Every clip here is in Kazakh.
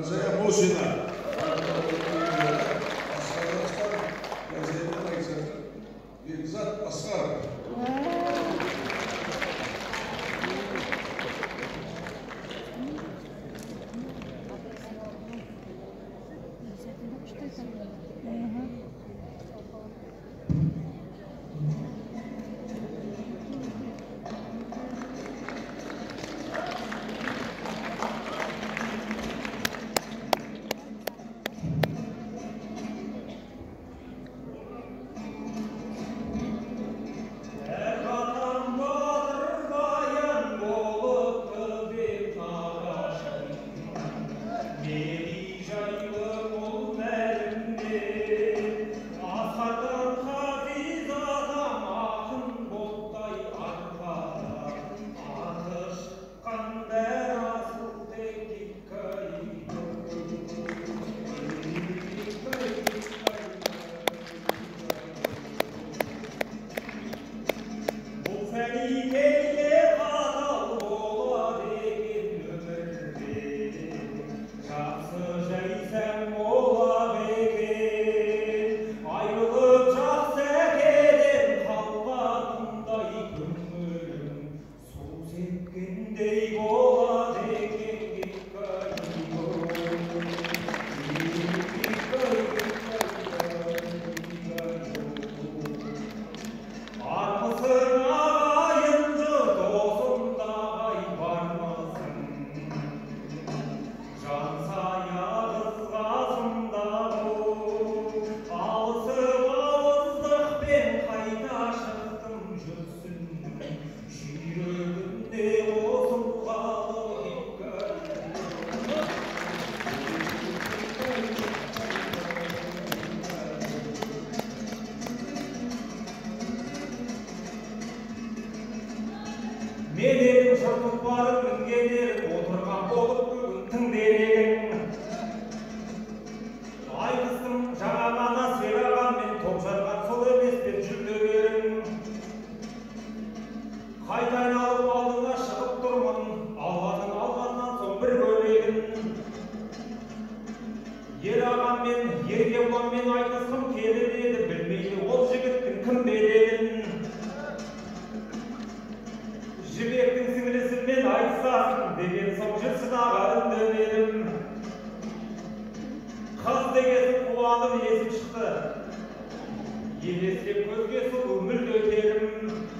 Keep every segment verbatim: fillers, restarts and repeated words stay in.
Жансая Мусина. Бекзат Асқаров. Менің жұртым барып мінгенерім отырған болып бүгін тыңдерегің. Айтыстым жаңа ғана сыйлағанмен топ жарған сол емес пе жүлдегерің. Қайта айналып алдыңа шығып тұрмын, алғаның алғаннан соң бір бөлегін. Ер ағаммен, еркебұланмен айтысқым келіп еді, білмейді ол жігіттің кім берегін. Жібектің сіңлісімен айтысасың деген соң жырсынаға үндемедім. Қыз дегесін қуанып есім шықты, елестеп көзге сұлу мүлде өтерім.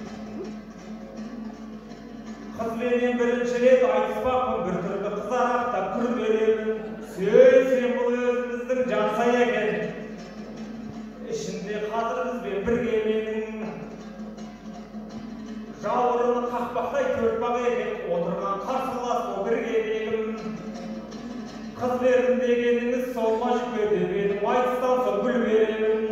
Қызбенен бірінші рет айтыспақпын, бір түрлі қызарақтап күрмелемін. Сөйлесем бұл өзіміздің Жансая екен, ішінде қазір бізбен бірге менің. Жауырыны қақпақтай төртпақ екен, отырған қарсылас ол бірге менің. Қыз бердім дегеніңіз сол ма жіпе деп едім, айтыстан соң гүл беремін.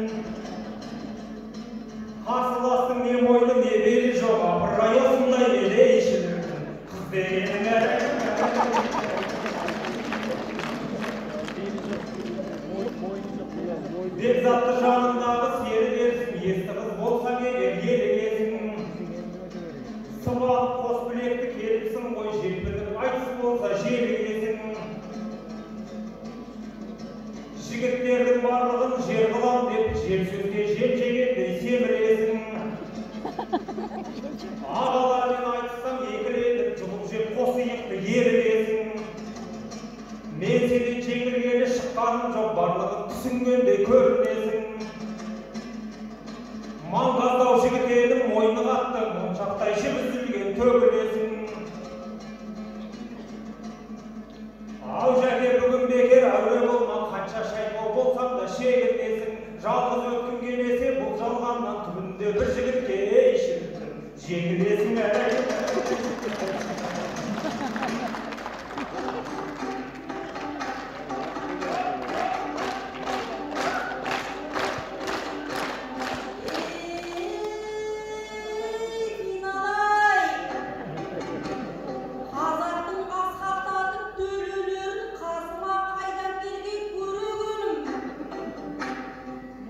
Қарсыластың не мойны не бері жоқ, апырай осындай еле ішілірмін. Қыз дегенің әрі. Бекзатты жанындағы сері берсін, есті қыз болсаң егер елегесің. Сыбалып қос білекті келіпсің ғой, желпініп айтыс болса желегесің. Жігіттердің барлығын жер қылам деп, жер сөзге жел жегендей семіресің. Ағалармен айтыстан екіленіп, жұлып жеп қос иықты ерігесің. Мен сенен жеңілгелі шыққаным жоқ, барлығын түсінгенде көрінесің. Маңғаздау жігіт едім, мойны қатты, моншақтай жібізілген төгілесің. Ау жәке бүгін бекер әуре болма, қанша шайқау болсам да шегінесің. Жалғыз өткім келмесе бұл жалғаннан түбінде бір жігітке ей шіріктің, жеңілесің әрі.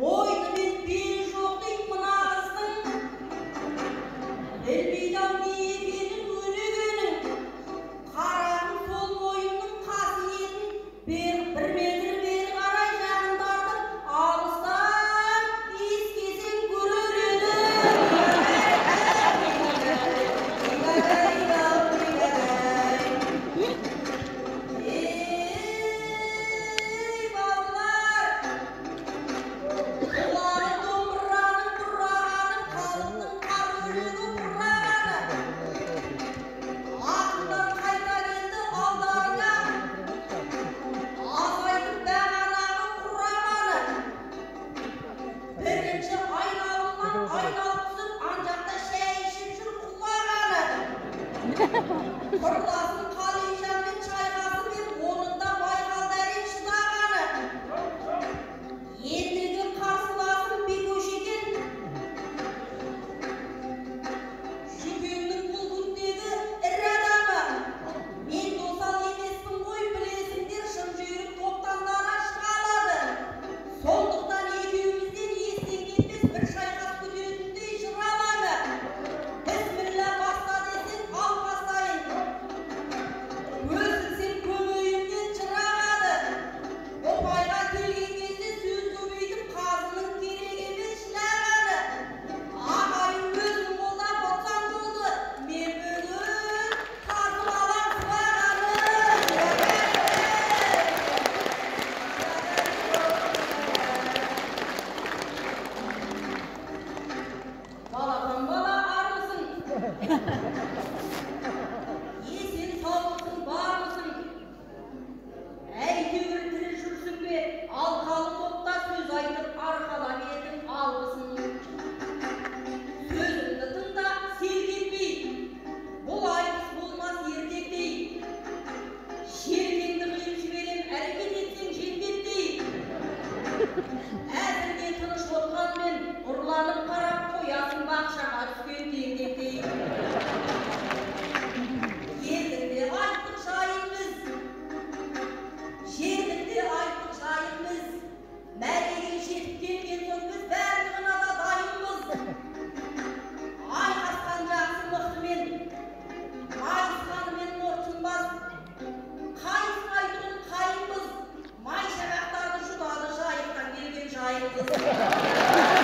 Elbiden bir ақшаға түскен теңдектей. Елдікте айттық жайымыз, жердікте айттық жайымыз. Мәреге жетіп келген соң біз барлығына да дайынбыз. Айқасқан жақсы мықтымен, айысқанымен мұртынбас. Қайыспайтұғын қайынбыз, май шағақтарды жұтады жайықтан келген жайымыз.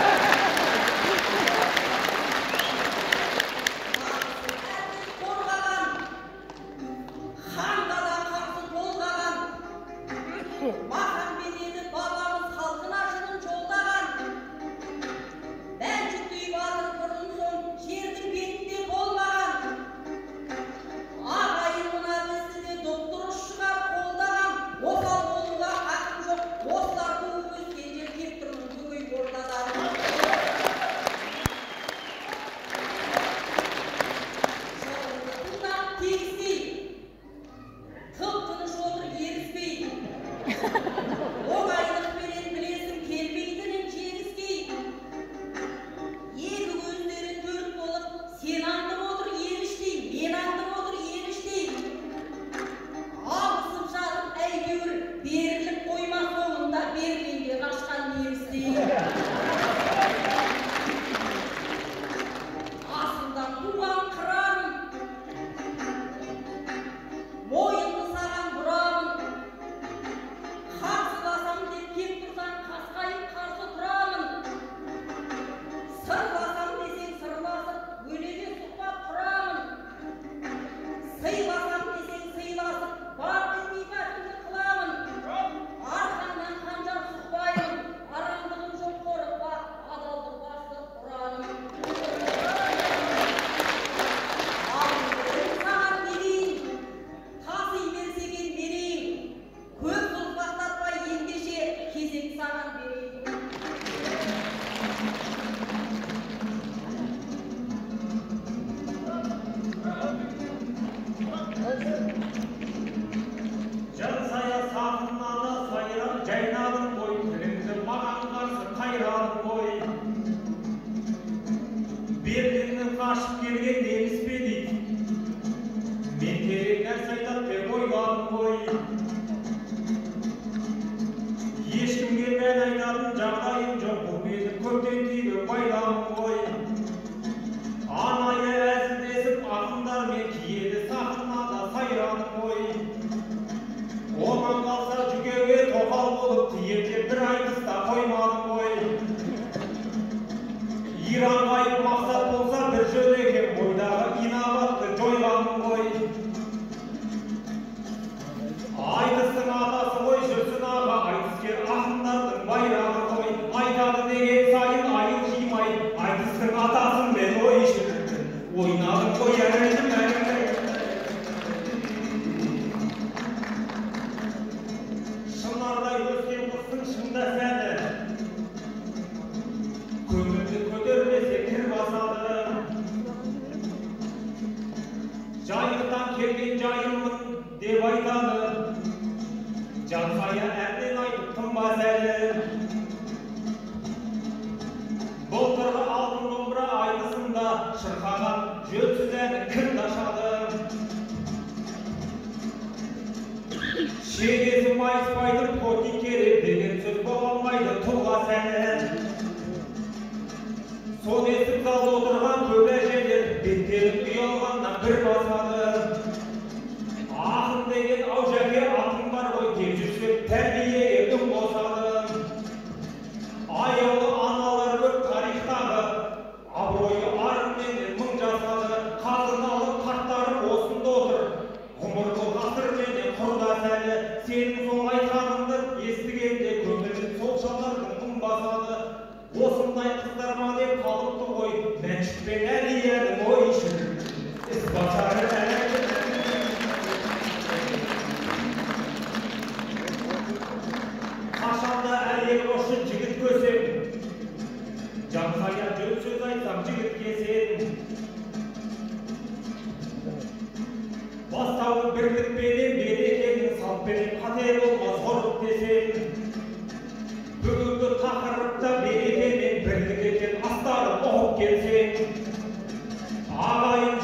Бүгінгі тақырыпта береке мен бірлік екен астары оқып келсең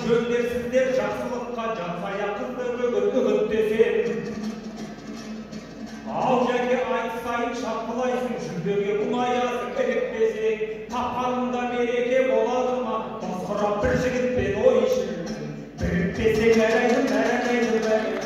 жөндерсіздер жақсылыққа жансая қызды үгіт үгіттесем. Ал жәке айтсайын шапқылайсың, жүлдеге мұнаясың ілікпесең, тапқанында береке болады ма? Басқырап бір жігітпен ой ішілдің, бірікпесең әрайдың, әрайдың, әрайдың.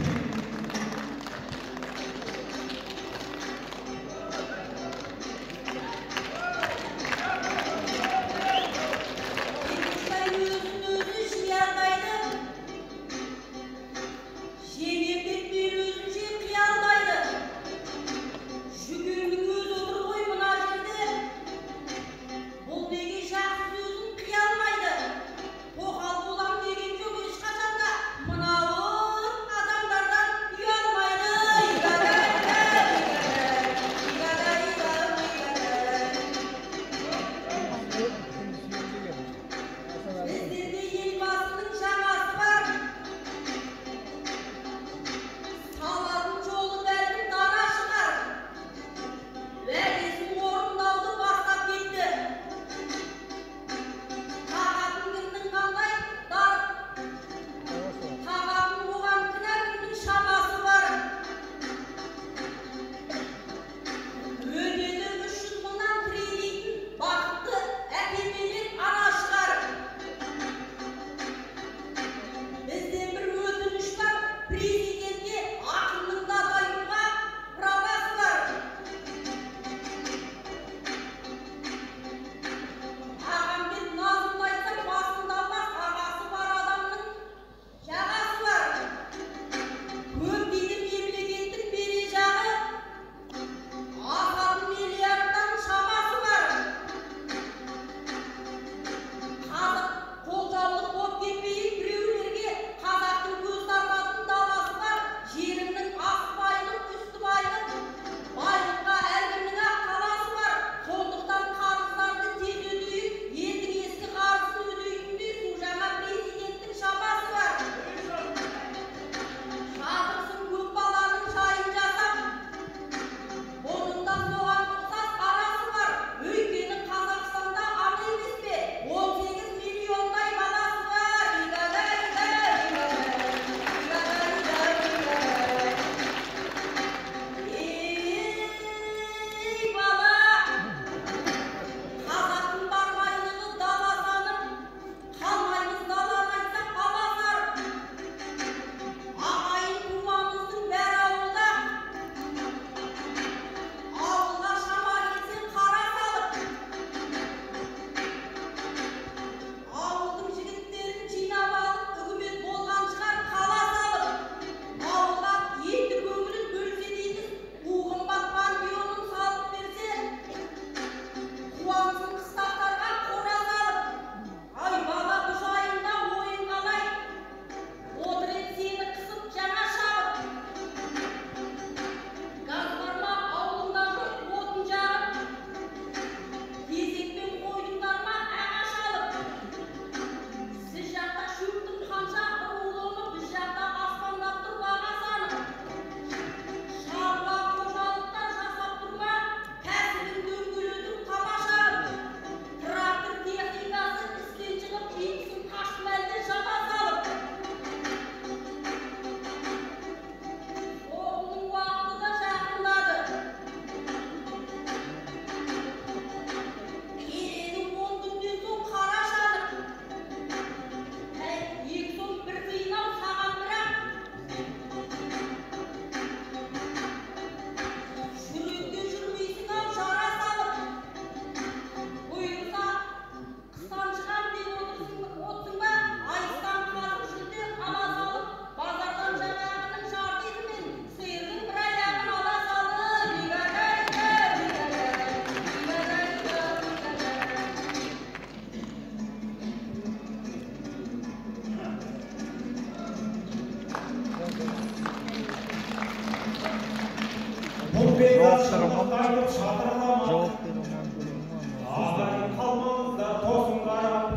Ағайын қалмаңыздар тосын қарап,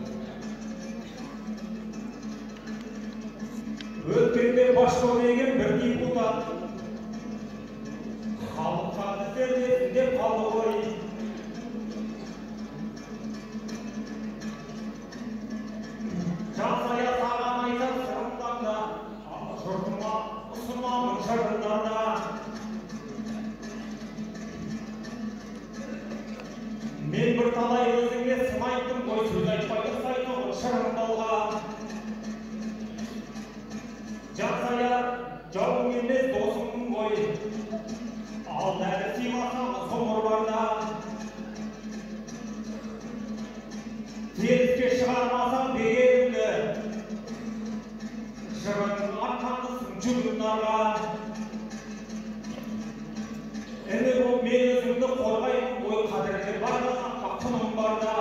өткенде башқұрт деген бір депутат халыққа тізерлесін деп қалды ғой. жырындарда мен бір талай өзіңе сын айттым ғой, сөз айтпай тұрсайтұғын шырындауға. Жақсая жауың емес досыңмын ғой, ал нәрі сыйласам ғұмыр барда. Теріске шығармасам бегеріңді, жырың атқандысың жүгін нарға. Іні бұл мен өзімді қорғаймын ғой, қадірге барған құным барда.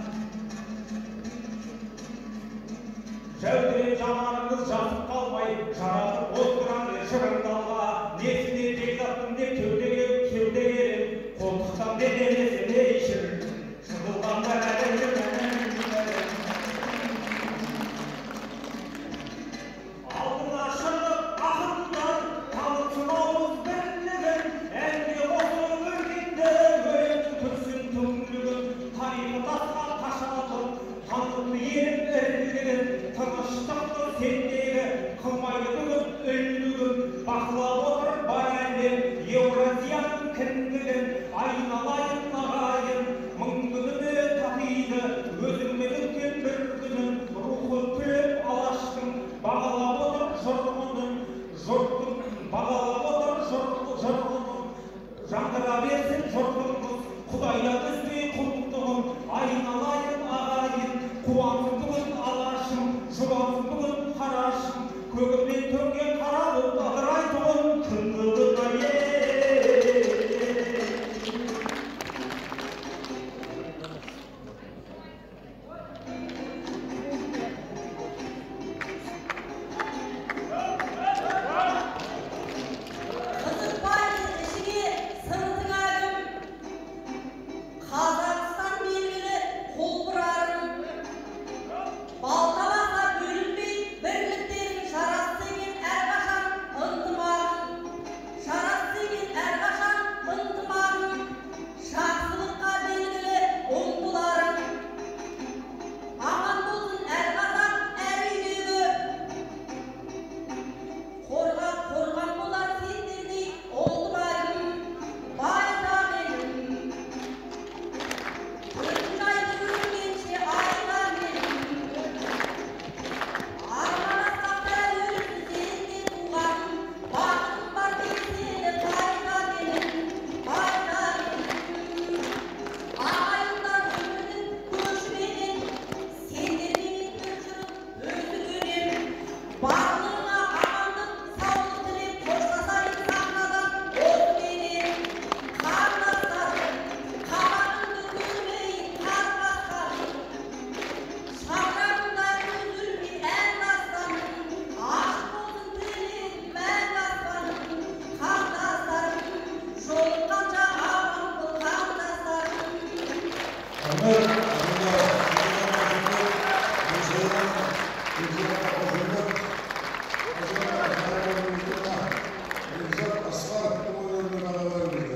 Жәудірен жанарыңыз жасып қалмай, жаратып оздырады жырыңдалға. Несіне бекзаттым деп кеудеге кеудегерім, қолтықтан бедемесе не ішір, шыңғылғанда әдемді мәнін. Алдына шығып ақындар, танытсын ауыз бірлігін, әнге қосылып өргенді, өлеңнің күрсін түңлігін, тарихы тасқа қашатып, танытты еріп ірілігін, тыныштықты сендегі қылмайды бүгін үндігін, бақылап отыр бар әлем Еуразияның кіндігін, айналайын ағайын, мың күніме татиды, өзіңмен өткен бір күнін, рухы түлеп алаштың, бағалап отыр жұрғынын, жұрттың бағалап отыр жұрғынын, жаңғыра берсін жұртымыз, Құдайда біздей құлдығын, айналайын ағайын, қуансың бүгін алашым, жұбансың бүгін қарашым, көгімнен төнген қара бұлт адырайтұғын күндігін ае. Қызықпайды ішіне сыртың агым, Қазақстан белгілі қол бұрарым. Балталаса бөлінбей бірліктерің жарасты екен әрқашан ынтымағың. Жарасты екен әрқашан ынтымағың. Жақсылыққа белгілі ұмтыларың. Аман болсын әр қазақ әр үйдегі. Қорғап қорған болар сендердей ұлт байым, байтақ елім. Өзің жайды көргенше айтар елім. Арманасақта өлімсіз елде туғаным, бақытым бар сені байтақ елім, байтақ елім. Ағайындар өмірдің көшіменен, сендерменен бір жүріп өзі көрем. Барлығыңа амандық, саулық тілеп қоштасайын сахнадан осыменен. Қарындастарым, қабағыңды көрмейін қарбасқаным, шаңырағында үзілмей ән дастаным, ашық болсын тіленем мәңгі аспаным. Қандастарым, жолыққанша аман бол қандастарым. Ömer, Ömer, Nevzat Aslan oyunlarına beraber girdi.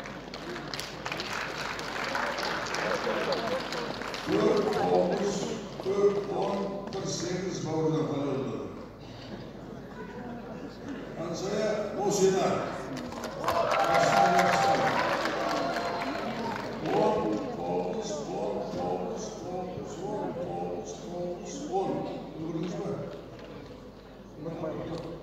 Dört, dokuz, dört, on, kırk sekiz bavulda kalıyordu. Ansaya Muhsinler.